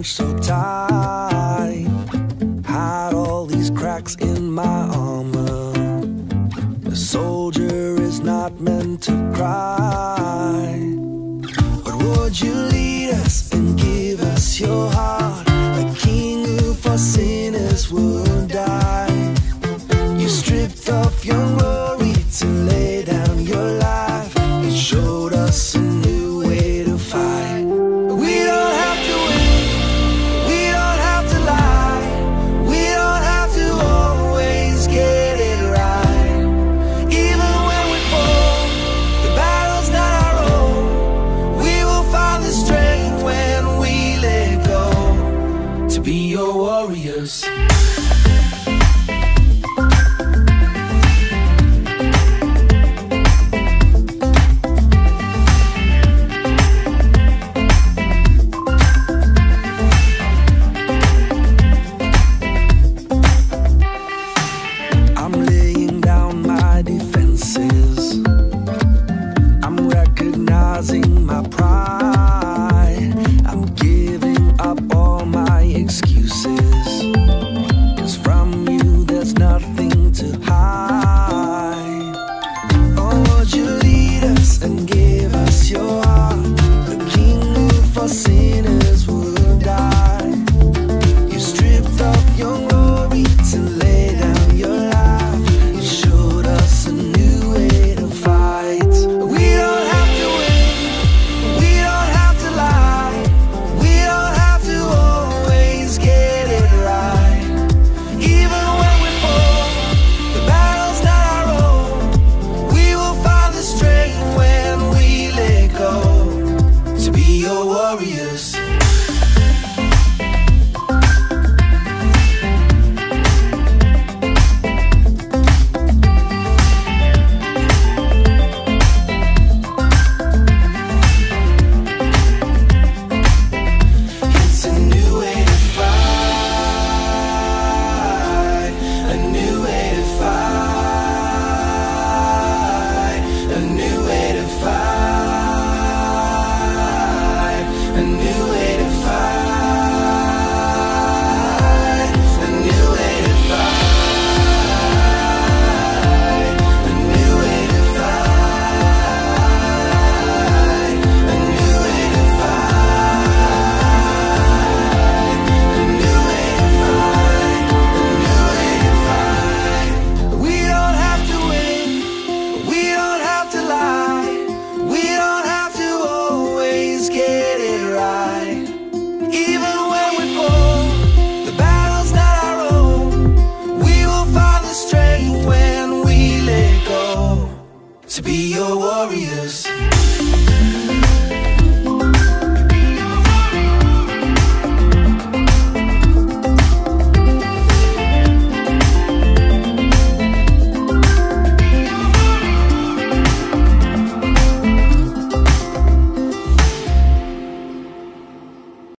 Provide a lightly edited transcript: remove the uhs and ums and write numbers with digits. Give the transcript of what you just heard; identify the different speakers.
Speaker 1: clenched so tight, hide all these cracks in my armor. A soldier is not meant to cry. But would you lead us and give us your heart, a king who for sinners would die? You stripped off your glory to lay down your life. It showed us a new way to fight. We don't have to win, we don't have to lie, we don't have to always get it right. Even when we fall, the battle's not our own. We will find the strength when we let go, to be your warriors. My pride, I'm giving up all my excuses, 'cause from you there's nothing to hide. Oh, would you lead us and give us your heart, the king who for sinners would die? You stripped off your glory to lay down your life. You showed us a new way to fight. We don't have to win, warriors. It's a new way to fight, a new way to fight, a new way to fight. A new way to fight, a new way to fight, a new way to fight, a new way to fight, a new way to fight, a new way to fight. We don't have to win, we don't have to lie, we don't have to always get it right. Even when we fall, the battle's not our own. We will find the strength when we let go, to be your warriors.